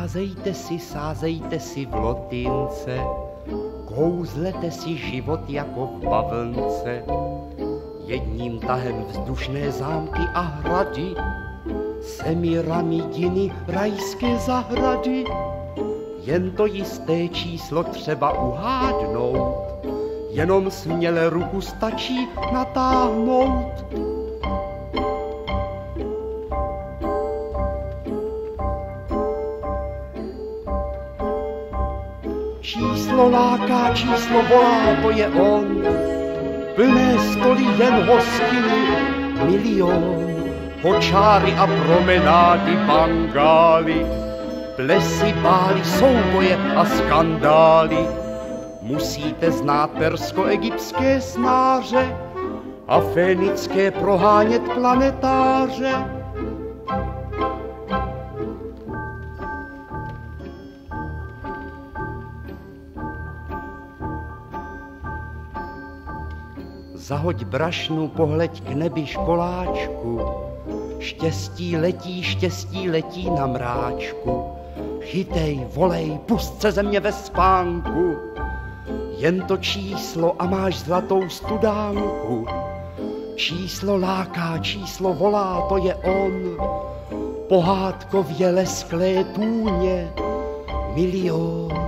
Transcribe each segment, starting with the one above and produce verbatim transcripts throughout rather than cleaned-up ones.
Sázejte si, sázejte si v lotince, kouzlete si život jako v bavlnce. Jedním tahem vzdušné zámky a hrady, Semiramidiny rajské zahrady. Jen to jisté číslo třeba uhádnout, jenom směle ruku stačí natáhnout. Číslo láká, číslo volá, to je on. Plné stoly jen hostiny, milion. Kočáry a promenády, bangály, plesy, bály, souboje a skandály. Musíte znát persko-egyptské snáře a fénické prohánět planetáře. Zahoď brašnu, pohleď k nebi školáčku, štěstí letí, štěstí letí na mráčku. Chytej, volej, pust se země ve spánku, jen to číslo a máš zlatou studánku. Číslo láká, číslo volá, to je on, pohádkově lesklé tůně, milion.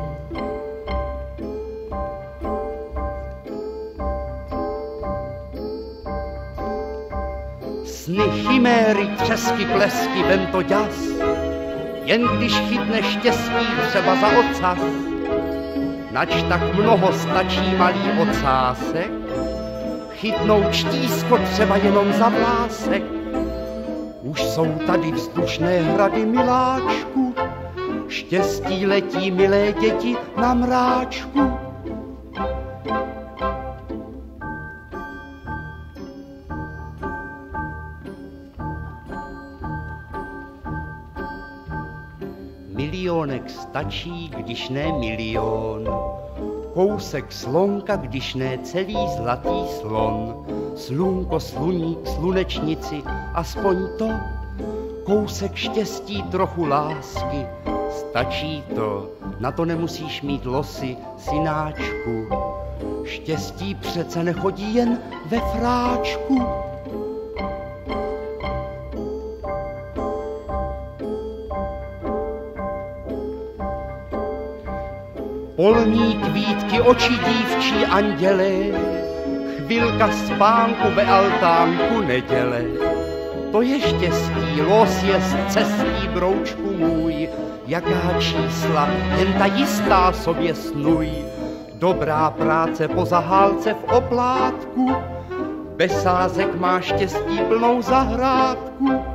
Sny, chiméry, třesky, plesky, vem to ďas, jen když chytne štěstí třeba za ocas. Nač tak mnoho stačí malý ocásek, chytnout štízko třeba jenom za vlásek. Už jsou tady vzdušné hrady, miláčku, štěstí letí, milé děti, na mráčku. Milionek stačí, když ne milion. Kousek slonka, když ne celý zlatý slon. Slunko, sluník, slunečnici, aspoň to. Kousek štěstí, trochu lásky, stačí to. Na to nemusíš mít losy, synáčku. Štěstí přece nechodí jen ve fráčku. Polní kvítky, oči dívčí anděle, chvilka spánku ve altánku neděle. To je štěstí, los je z cestí, broučku můj, jaká čísla, jen ta jistá sobě snuj. Dobrá práce po zahálce v oplátku, bez sázek má štěstí plnou zahrádku.